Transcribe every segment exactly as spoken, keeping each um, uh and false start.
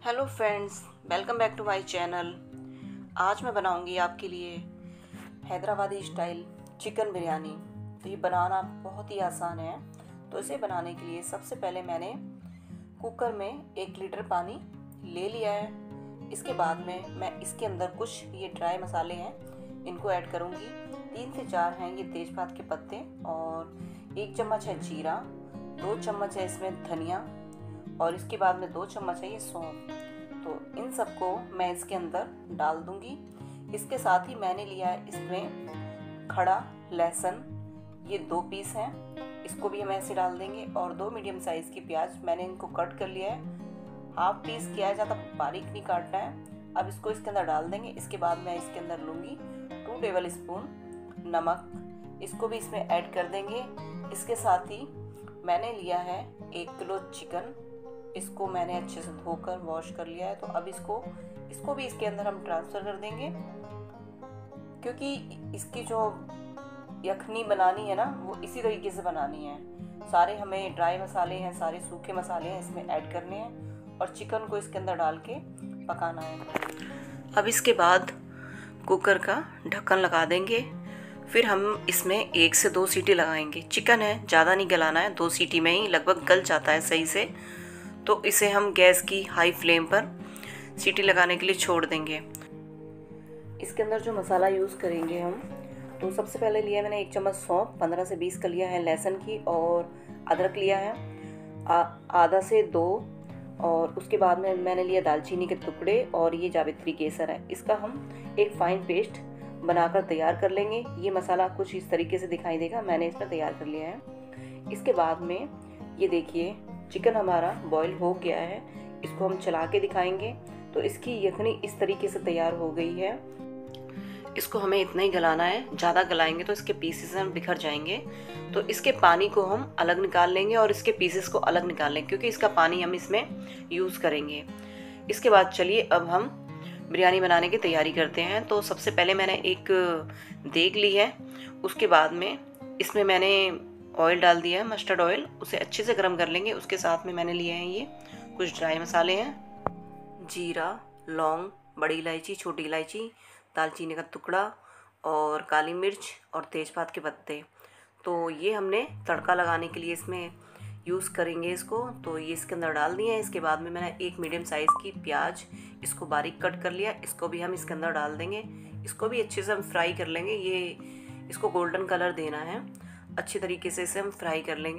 Hello friends, welcome back to my channel. आज मैं बनाऊंगी आपके लिए हैदराबादी स्टाइल चिकन बिरयानी। तो ये बनाना बहुत ही आसान है। तो इसे बनाने के लिए सबसे पहले मैंने कुकर में एक लीटर पानी ले लिया है। इसके बाद में मैं इसके अंदर कुछ ये ड्राई मसाले हैं, इनको ऐड करूँगी। तीन से चार हैं ये तेज़पात के पत्ते और एक चम्मच है जीरा, दो चम्मच है इसमें धनिया और इसके बाद में दो चम्मच है ये सौंफ। तो इन सबको मैं इसके अंदर डाल दूंगी। इसके साथ ही मैंने लिया है इसमें खड़ा लहसुन, ये दो पीस हैं, इसको भी हम ऐसे डाल देंगे। और दो मीडियम साइज़ की प्याज मैंने इनको कट कर लिया है, हाफ पीस किया है, ज़्यादा बारीक नहीं काटना है। अब इसको इसके अंदर डाल देंगे। इसके बाद मैं इसके अंदर लूँगी टू टेबल स्पून नमक, इसको भी इसमें ऐड कर देंगे। इसके साथ ही मैंने लिया है एक किलो चिकन, इसको मैंने अच्छे से धोकर वॉश कर लिया है। तो अब इसको इसको भी इसके अंदर हम ट्रांसफ़र कर देंगे, क्योंकि इसकी जो यखनी बनानी है ना वो इसी तरीके से बनानी है। सारे हमें ड्राई मसाले हैं, सारे सूखे मसाले हैं इसमें ऐड करने हैं और चिकन को इसके अंदर डाल के पकाना है। अब इसके बाद कुकर का ढक्कन लगा देंगे। फिर हम इसमें एक से दो सीटी लगाएंगे। चिकन है, ज़्यादा नहीं गलाना है, दो सीटी में ही लगभग गल जाता है सही से। तो इसे हम गैस की हाई फ्लेम पर सीटी लगाने के लिए छोड़ देंगे। इसके अंदर जो मसाला यूज़ करेंगे हम, तो सबसे पहले लिया है मैंने एक चम्मच सौंफ, पंद्रह से बीस कलियां हैं लहसुन की, और अदरक लिया है आधा से दो, और उसके बाद में मैंने लिया दालचीनी के टुकड़े और ये जावित्री केसर है। इसका हम एक फाइन पेस्ट बनाकर तैयार कर लेंगे। ये मसाला कुछ इस तरीके से दिखाई देगा, मैंने इसमें तैयार कर लिया है। इसके बाद में ये देखिए चिकन हमारा बॉईल हो गया है, इसको हम चला के दिखाएंगे। तो इसकी यखनी इस तरीके से तैयार हो गई है। इसको हमें इतना ही गलाना है, ज़्यादा गलाएंगे तो इसके पीसेस हम बिखर जाएंगे। तो इसके पानी को हम अलग निकाल लेंगे और इसके पीसेस को अलग निकाल लेंगे, क्योंकि इसका पानी हम इसमें यूज़ करेंगे। इसके बाद चलिए अब हम बिरयानी बनाने की तैयारी करते हैं। तो सबसे पहले मैंने एक देग ली है, उसके बाद में इसमें मैंने ऑयल डाल दिया है, मस्टर्ड ऑयल, उसे अच्छे से गर्म कर लेंगे। उसके साथ में मैंने लिए हैं ये कुछ ड्राई मसाले हैं, जीरा, लौंग, बड़ी इलायची, छोटी इलायची, दालचीनी का टुकड़ा और काली मिर्च और तेज़पात के पत्ते। तो ये हमने तड़का लगाने के लिए इसमें यूज़ करेंगे इसको। तो ये इसके अंदर डाल दिए हैं। इसके बाद में मैंने एक मीडियम साइज़ की प्याज, इसको बारीक कट कर लिया, इसको भी हम इसके अंदर डाल देंगे। इसको भी अच्छे से हम फ्राई कर लेंगे। ये इसको गोल्डन कलर देना है, अच्छी तरीके से इसे हम फ्राई कर लेंगे।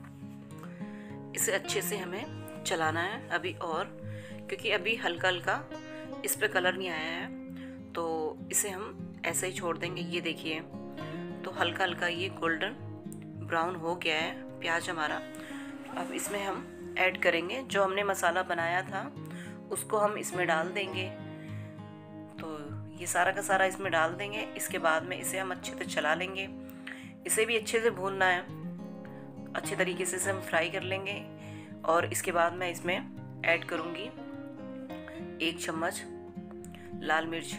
इसे अच्छे से हमें चलाना है अभी, और क्योंकि अभी हल्का हल्का इस पे कलर नहीं आया है, तो इसे हम ऐसे ही छोड़ देंगे। ये देखिए तो हल्का हल्का ये गोल्डन ब्राउन हो गया है प्याज हमारा। अब इसमें हम ऐड करेंगे जो हमने मसाला बनाया था, उसको हम इसमें डाल देंगे। तो ये सारा का सारा इसमें डाल देंगे। इसके बाद में इसे हम अच्छे से चला लेंगे। इसे भी अच्छे से भूनना है, अच्छे तरीके से इसे हम फ्राई कर लेंगे। और इसके बाद मैं इसमें ऐड करूँगी एक चम्मच लाल मिर्च।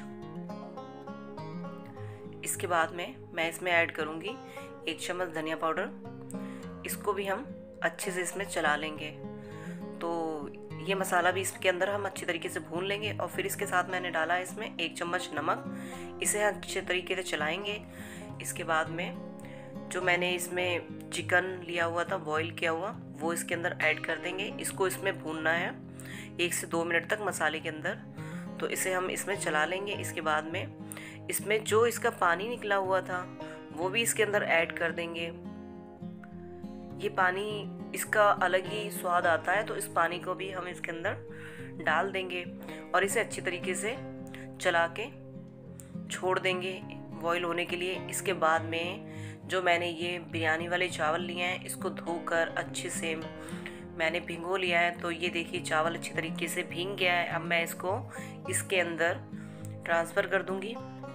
इसके बाद में मैं इसमें ऐड करूँगी एक चम्मच धनिया पाउडर। इसको भी हम अच्छे से इसमें चला लेंगे। तो ये मसाला भी इसके अंदर हम अच्छे तरीके से भून लेंगे। और फिर इसके साथ मैंने डाला है इसमें एक चम्मच नमक, इसे अच्छे तरीके से चलाएंगे। इसके बाद में जो मैंने इसमें चिकन लिया हुआ था बॉईल किया हुआ, वो इसके अंदर ऐड कर देंगे। इसको इसमें भूनना है एक से दो मिनट तक मसाले के अंदर। तो इसे हम इसमें चला लेंगे। इसके बाद में इसमें जो इसका पानी निकला हुआ था वो भी इसके अंदर ऐड कर देंगे। ये पानी इसका अलग ही स्वाद आता है, तो इस पानी को भी हम इसके अंदर डाल देंगे और इसे अच्छी तरीके से चला के छोड़ देंगे बॉईल होने के लिए। इसके बाद में जो मैंने ये बिरयानी वाले चावल लिए हैं, इसको धोकर अच्छे से मैंने भिगो लिया है। तो ये देखिए चावल अच्छी तरीके से भीग गया है। अब मैं इसको इसके अंदर ट्रांसफ़र कर दूंगी।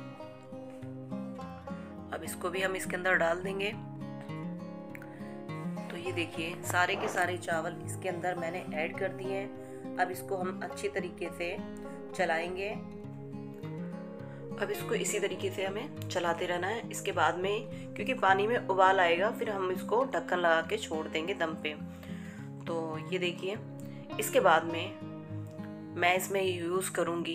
अब इसको भी हम इसके अंदर डाल देंगे। तो ये देखिए सारे के सारे चावल इसके अंदर मैंने ऐड कर दिए हैं। अब इसको हम अच्छी तरीके से चलाएंगे। अब इसको इसी तरीके से हमें चलाते रहना है। इसके बाद में क्योंकि पानी में उबाल आएगा, फिर हम इसको ढक्कन लगा के छोड़ देंगे दम पे। तो ये देखिए इसके बाद में मैं इसमें यूज़ करूँगी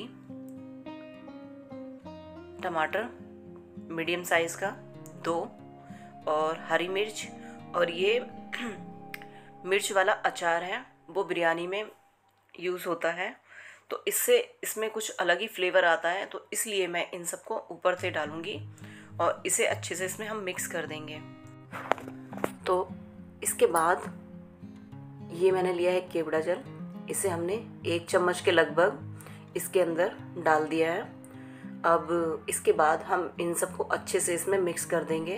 टमाटर मीडियम साइज़ का दो, और हरी मिर्च, और ये मिर्च वाला अचार है वो बिरयानी में यूज़ होता है, तो इससे इसमें कुछ अलग ही फ्लेवर आता है, तो इसलिए मैं इन सबको ऊपर से डालूँगी और इसे अच्छे से इसमें हम मिक्स कर देंगे। तो इसके बाद ये मैंने लिया है केवड़ा जल, इसे हमने एक चम्मच के लगभग इसके अंदर डाल दिया है। अब इसके बाद हम इन सबको अच्छे से इसमें मिक्स कर देंगे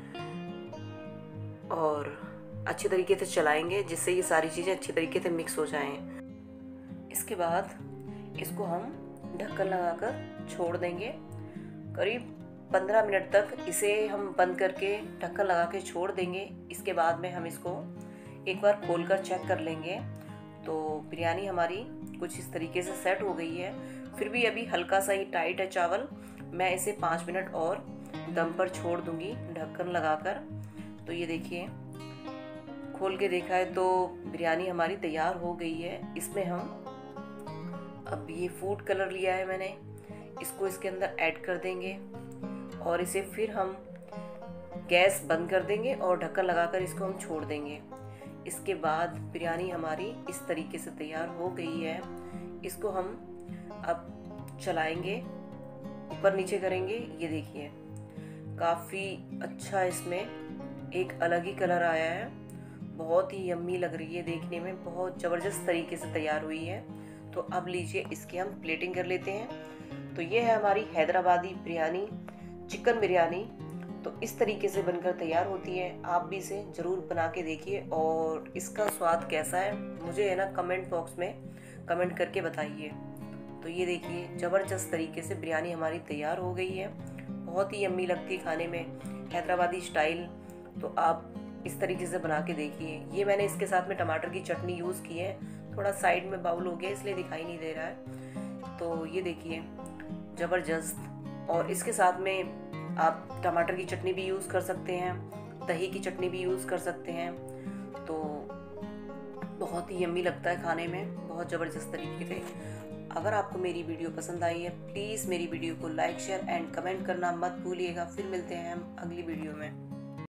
और अच्छी तरीके से चलाएंगे, जिससे ये सारी चीज़ें अच्छी तरीके से मिक्स हो जाएं। इसके बाद इसको हम ढक्कन लगाकर छोड़ देंगे। करीब पंद्रह मिनट तक इसे हम बंद करके ढक्कन लगा के छोड़ देंगे। इसके बाद में हम इसको एक बार खोलकर चेक कर लेंगे। तो बिरयानी हमारी कुछ इस तरीके से सेट हो गई है, फिर भी अभी हल्का सा ही टाइट है चावल। मैं इसे पाँच मिनट और दम पर छोड़ दूंगी ढक्कन लगाकर। तो ये देखिए, खोल के देखा है तो बिरयानी हमारी तैयार हो गई है। इसमें हम अब ये फूड कलर लिया है मैंने, इसको इसके अंदर ऐड कर देंगे और इसे फिर हम गैस बंद कर देंगे और ढक्कन लगाकर इसको हम छोड़ देंगे। इसके बाद बिरयानी हमारी इस तरीके से तैयार हो गई है। इसको हम अब चलाएंगे, ऊपर नीचे करेंगे। ये देखिए, काफ़ी अच्छा इसमें एक अलग ही कलर आया है, बहुत ही यम्मी लग रही है देखने में, बहुत ज़बरदस्त तरीके से तैयार हुई है। तो अब लीजिए इसकी हम प्लेटिंग कर लेते हैं। तो ये है हमारी हैदराबादी बिरयानी, चिकन बिरयानी। तो इस तरीके से बनकर तैयार होती है। आप भी इसे ज़रूर बना के देखिए और इसका स्वाद कैसा है मुझे है ना कमेंट बॉक्स में कमेंट करके बताइए। तो ये देखिए, ज़बरदस्त तरीके से बिरयानी हमारी तैयार हो गई है, बहुत ही यम्मी लगती है खाने में, हैदराबादी स्टाइल। तो आप इस तरीके से बना के देखिए। ये मैंने इसके साथ में टमाटर की चटनी यूज़ की है, थोड़ा साइड में बाउल हो गया इसलिए दिखाई नहीं दे रहा है। तो ये देखिए, ज़बरदस्त। और इसके साथ में आप टमाटर की चटनी भी यूज़ कर सकते हैं, दही की चटनी भी यूज़ कर सकते हैं। तो बहुत ही यम्मी लगता है खाने में, बहुत ज़बरदस्त तरीके से। अगर आपको मेरी वीडियो पसंद आई है, प्लीज़ मेरी वीडियो को लाइक शेयर एंड कमेंट करना मत भूलिएगा। फिर मिलते हैं हम अगली वीडियो में।